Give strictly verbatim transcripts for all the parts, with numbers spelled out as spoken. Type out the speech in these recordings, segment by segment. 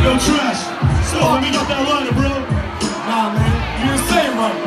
Yo, Trash. So let me get that lighter, bro. Nah, man, you the same right.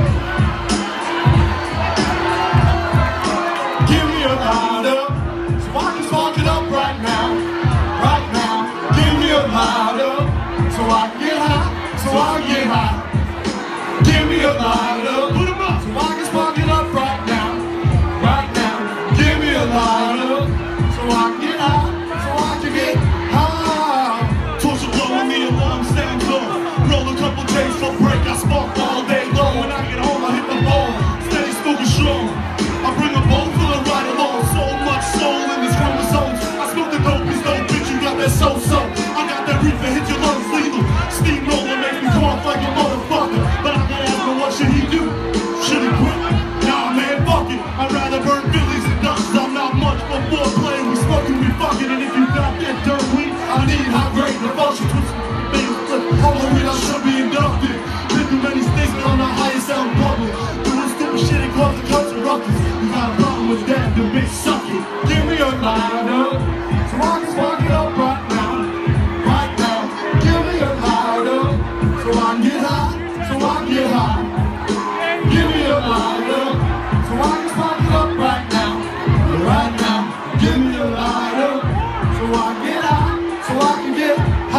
Give me a lighter, so I can spark it up right now, right now. Give me a lighter, so I can get high, so I can get high. Give me a lighter, put 'em up, so I can spark it up right now, right now. Give me a lighter, so I can get high, so I can get high. Torch a blow when the alarm stands off. Roll a couple days for break, I spark all day long. When I get home, I hit the ball, steady smoking strong. I bring a bowl full of right along. So much soul in this chromosomes. I smoke the dopiest dope, bitch, you got that so-so. I got that reefer, hit your lungs lethal. Steamroller makes me cough like a motherfucker. But I gotta ask him, what should he do? Should he quit? Nah, man, fuck it. I'd rather burn billies and ducks. I'm not much for foreplay. We smoking, we fucking. And if you got that dirt weed, I need high grade. The function twist, baby, flip. All the weed I should be inducted. Been through many states, but I'm the highest out in public. Doing stupid shit and cause the cuts and ruckus. You got a problem with that, then bitch, suck it. Give me a lighter, so I can spark it up right now, right now. Give me a lighter, so I can get high, so I can get high. Give me a lighter, so I can spark it up right now, right now. Give me a lighter, so I can get high, so I can get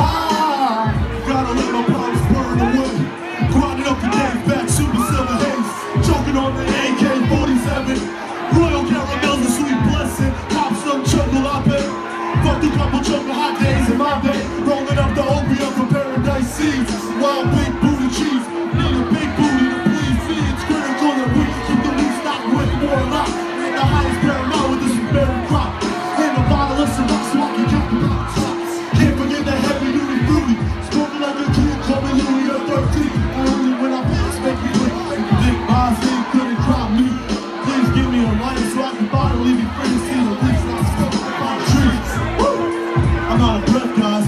high. Gotta let my problems burn away. Grinding up the days back, super silver haze. Choking on the A K forty-seven. Royal caramels and sweet blessing. Pop some chocolate, I bet. Fucked a couple chocolate hot days in my bed. Rolling up the opium from paradise seeds. Wild big booty cheese. Need a big booty to please see. It's critical that we keep the weed stock with more lock. Make the highest paramount with this berry crop. In a bottle of some rock so I can count the box. Can't forget that heavy duty fruity. Smoking like a kid, coming Louis the thirteenth. Only when I pass, make me quick. Think my thing couldn't drop me. Please give me a lighter so I can finally be free to see the leaves not smoking upon the trees. Woo! I'm out of breath, guys.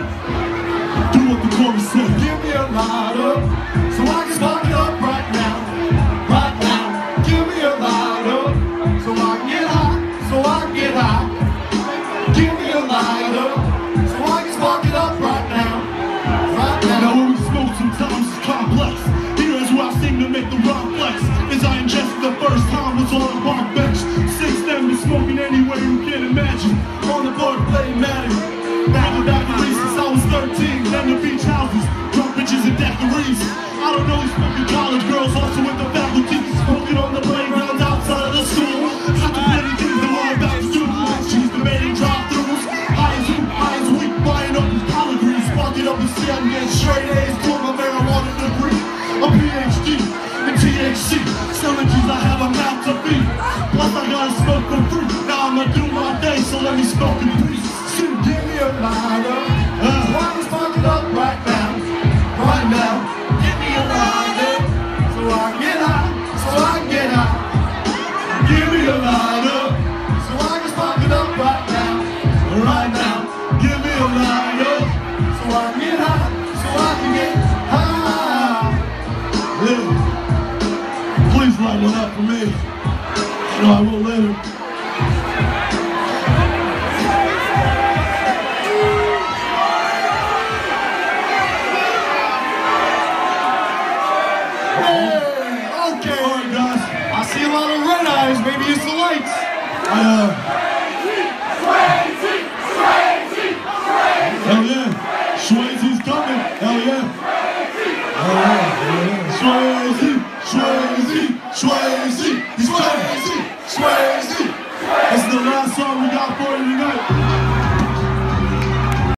Do what the chorus said. Give me a lighter, so I can spark it up right now, right now. Give me a lighter, so I can get high, so I can get high. Give me a lighter, so I can spark it up right now, right now. Now when we smoke sometimes it's complex. Here is where I seem to make the rock flex. As I ingested the first time was on a park bench. Since then been smoking anywhere you can imagine. On the board playing Madden. Back to back since I was thirteen. Then the beach houses, drunk bitches and daiquiris. I don't know these fucking college girls, also with the faculty. Smoking on the playgrounds outside of the school. Not too many things that we're about to do. She's debating drive-thrus. High as weak, high as weak, buying up these collard greens. Sparking up and see I'm getting straight A's. Doing my marijuana degree. A P H D in T H C. Selling G's, I have a mouth to feed. Plus I gotta smoke for free. Now I'ma do my day, so let me smoke in peace. Give me a lighter, so I can spark it up right now, right now. Give me a lighter, so I can get high, so I can get high. Give me a lighter, so I can spark it up right now, right now. Give me a lighter, so I can get high, so I can get high. Yeah. Please light one up for me. You know I will later. Okay, alright guys, I see a lot of red eyes, maybe it's the lights. I, uh,